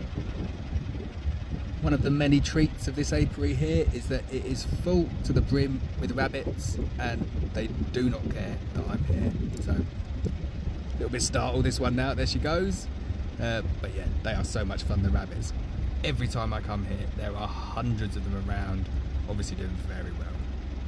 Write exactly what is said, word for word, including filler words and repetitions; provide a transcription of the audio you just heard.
One of the many treats of this apiary here is that it is full to the brim with rabbits, and they do not care that I'm here. So, a little bit startled this one now, there she goes. Uh, but yeah, they are so much fun, the rabbits. Every time I come here, there are hundreds of them around, obviously doing very well.